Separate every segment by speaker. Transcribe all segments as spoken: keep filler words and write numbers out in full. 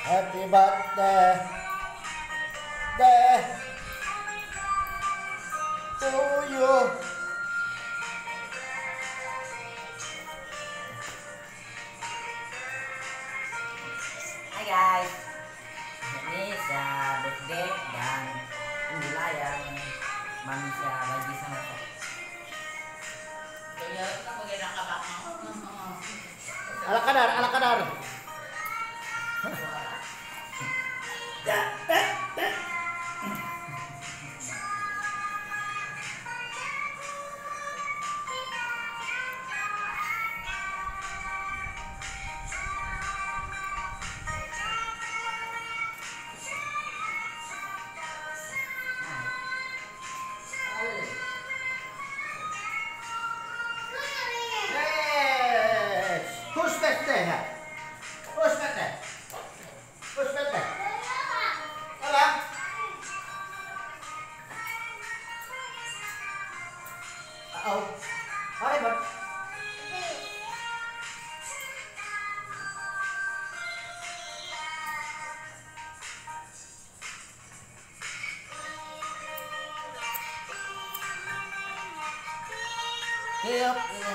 Speaker 1: Happy birthday day to you.
Speaker 2: Hai guys, ini saya birthday dan inilah yang manusia bagi sama saya.
Speaker 3: Ya, kita pakai rangka bakal.
Speaker 1: Ala kadar, ala kadar. Who's birthday ya? Who's birthday? Who's birthday? Halo? Oh, hai bang. Yuk, ini.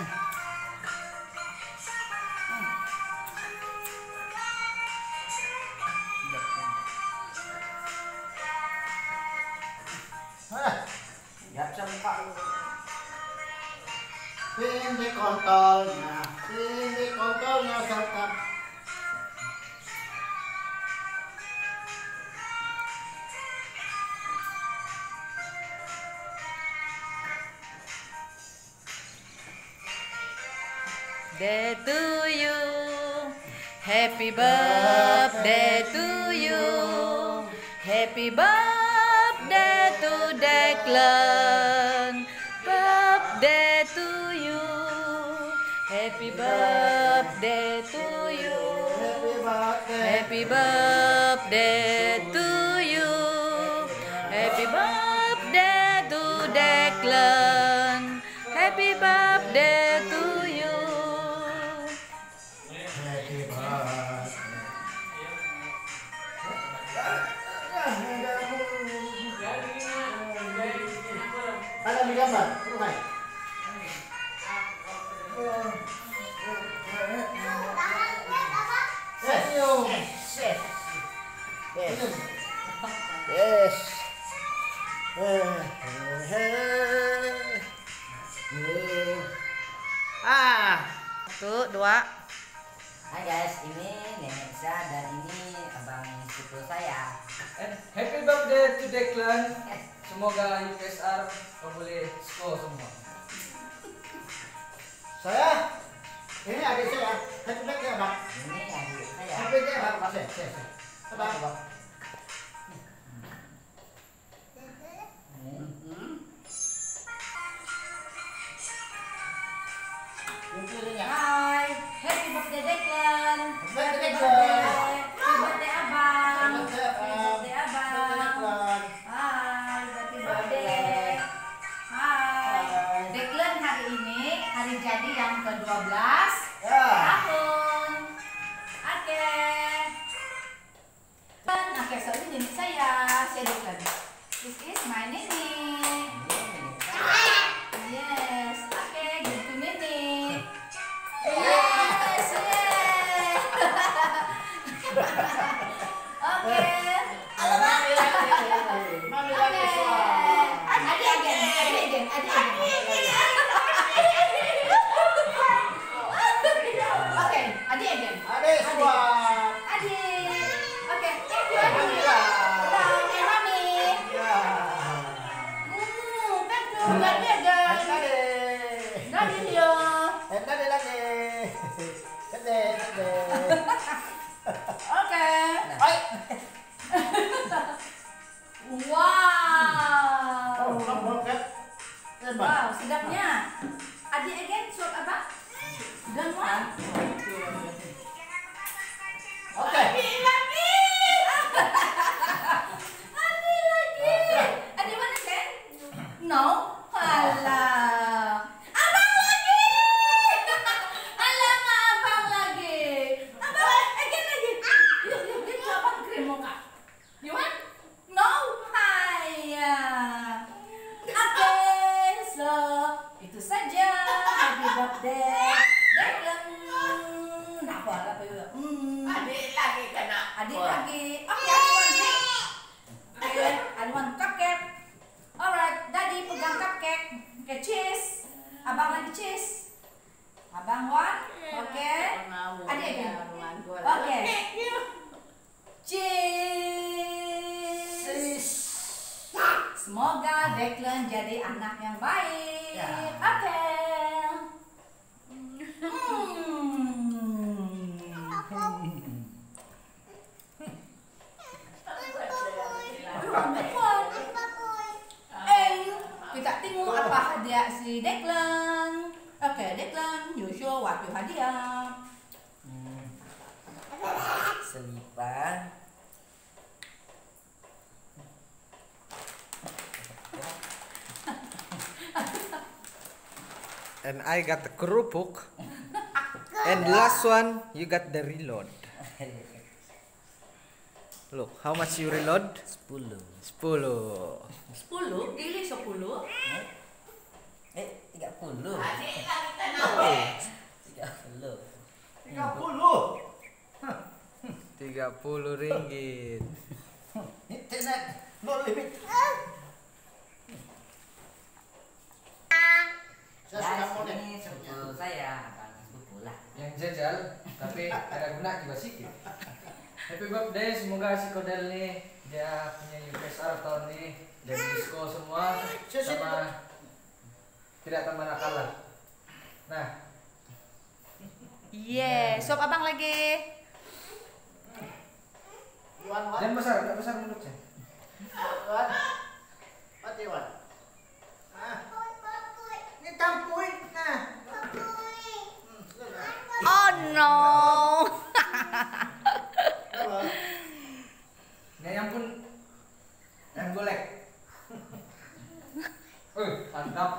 Speaker 1: Siap sempat. Ini kontolnya, ini kontolnya serta.
Speaker 4: Day to you, happy birthday to you, happy birthday to Declan, birthday to you, happy birthday to you, happy birthday to you, happy birthday to Declan, happy birthday to you.
Speaker 1: Ada di gambar, Tuhan. Senyum.
Speaker 2: Yes. Yes.
Speaker 1: Yes.
Speaker 4: Ah, satu, dua.
Speaker 2: Hai guys, ini nenek saya dan ini abang sepupu saya.
Speaker 5: And happy birthday to Declan. Semoga U S R kau boleh score semua.
Speaker 1: Saya, ini adik saya. Happy birthday, Bang.
Speaker 2: Ini adik saya.
Speaker 1: Happy birthday, Bang. Saya, saya, saya. Bang.
Speaker 2: Bang.
Speaker 4: Hai, happy birthday Declan.
Speaker 1: Happy birthday, Declan.
Speaker 4: Happy birthday abang.
Speaker 1: Happy birthday, Abang.
Speaker 4: Happy birthday abang. Hai, happy birthday. Hai.
Speaker 1: Hai.
Speaker 4: Declan hari ini hari jadi yang ke dua belas
Speaker 1: Ya.
Speaker 4: tahun. Oke. Dan oke, so ini jenis saya, saya Declan. This is my Nini. Yes, oke, gitu Nini. Yes, yes. Oke.
Speaker 1: Mami lagi. Mami lagi suara.
Speaker 4: Adi again, adi again, adi again. Oke, adi again.
Speaker 1: Adik suara.
Speaker 4: Adi. Oke, thank you Adi.
Speaker 1: Alhamdulillah.
Speaker 4: Oke, Mami.
Speaker 1: Ya.
Speaker 4: Hmm, thank you. Adi again.
Speaker 1: Tadi.
Speaker 4: Adi yo.
Speaker 1: Eh, tadi lagi. Tadi, tadi.
Speaker 4: Oke.
Speaker 1: Hai.
Speaker 4: Wow.
Speaker 1: Oh, lembut kan? Hebat.
Speaker 4: Wow, sedapnya. Adi again, suap apa? Dan what? Hmm.
Speaker 3: Adik lagi kena.
Speaker 4: Adik lagi. Oke, I want drink. Okay, I want cupcake. Alright, Daddy pegang cupcake. Oke, cheese. Abang lagi cheese. Abang one. Oke. Adik lagi. Oke. Cheese. Semoga Declan jadi anak yang baik.
Speaker 1: Ya.
Speaker 4: Oke. Eh, kita tengok apa hadiah si Declan. Oke, Declan, you show what you hadiah.
Speaker 2: Hmm. Selipan.
Speaker 5: And I got the kerupuk. And last one, you got the reload. Look, how much you reload?
Speaker 2: Sepuluh.
Speaker 5: Sepuluh.
Speaker 4: Sepuluh, pilih sepuluh.
Speaker 2: Eh, tiga puluh.
Speaker 3: Adik lagi kena.
Speaker 2: Tiga puluh.
Speaker 1: tiga puluh.
Speaker 5: Tiga puluh ringgit.
Speaker 1: Internet no limit. Saya sudah
Speaker 2: Guys,
Speaker 1: mau
Speaker 2: ini
Speaker 1: nih.
Speaker 2: sepupu saya, abang sepupu lah.
Speaker 5: Yang jajal, tapi ada guna juga sedikit. Happy birthday, semoga si Kodel nih dia punya U P S R tahun ini dan disko semua sama tidak tambah nakal lah. Nah,
Speaker 4: Yeah, sop abang lagi.
Speaker 1: Wan, wan.
Speaker 5: jangan besar, tidak besar mulutnya.
Speaker 1: Wan. What do you want? Ah. Ini tampuin. Nah. Hmm, sudah.
Speaker 4: Oh no.
Speaker 1: Halo.
Speaker 5: Nah, yang pun yang golek. Eh, mantap.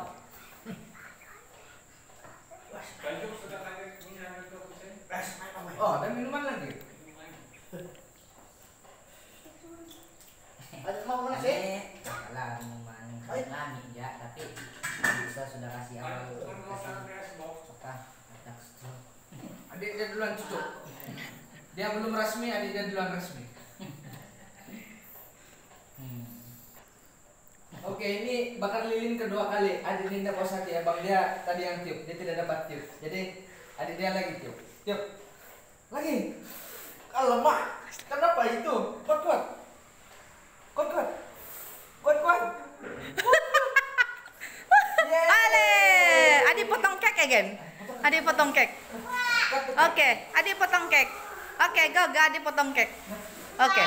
Speaker 5: Oh, ada minuman lagi.
Speaker 1: Ada mau mana sih?
Speaker 2: Ini adalah minuman kami ya, tapi bisa sudah kasih awal kasih apa ada straw.
Speaker 5: Adik dia duluan cucuk. Dia belum resmi, adik dia duluan resmi.
Speaker 2: Hmm.
Speaker 5: Oke, ini bakar lilin kedua kali. Adik Dinda Posaki, abang dia tadi yang tiup, dia tidak dapat tiup. Jadi adik dia lagi tiup. Tiup. Lagi. Alamak. Kenapa itu? Kuat kuat. Kuat kuat. Kuat kuat.
Speaker 4: Ale, adik potong cake again. Adik potong cake. Oke, adik potong cake. Oke, go, go, adik potong cake. Oke.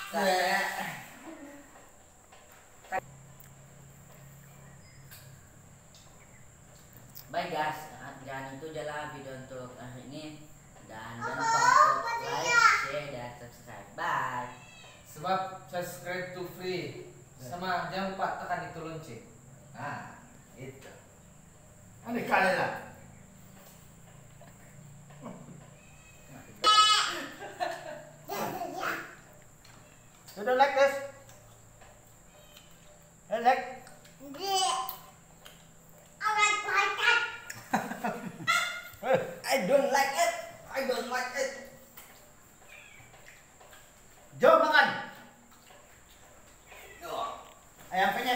Speaker 2: Baik guys, dan itu adalah video untuk hari ini. Dan jangan lupa untuk like, share, dan subscribe. Bye.
Speaker 5: Sebab subscribe to free. Sama jangan lupa tekan itu lonceng.
Speaker 1: Nah, itu. Ini kalian lah. You don't like this? You like?
Speaker 2: I don't like it. I don't like it.
Speaker 1: Jom makan. Ayam penyet.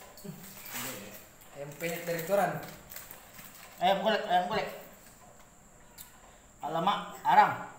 Speaker 5: Ayam penyet dari koran.
Speaker 1: Ayam golek, ayam golek. Alamak, haram.